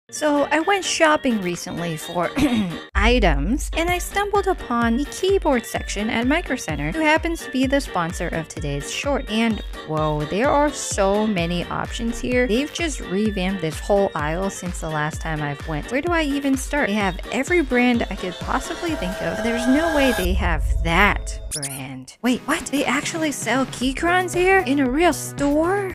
So I went shopping recently for items and I stumbled upon the keyboard section at Micro Center, who happens to be the sponsor of today's short. And whoa, there are so many options here. They've just revamped this whole aisle since the last time I've went. Where do I even start? They have every brand I could possibly think of, but there's no way they have that brand. Wait, what? They actually sell Keychrons here? In a real store?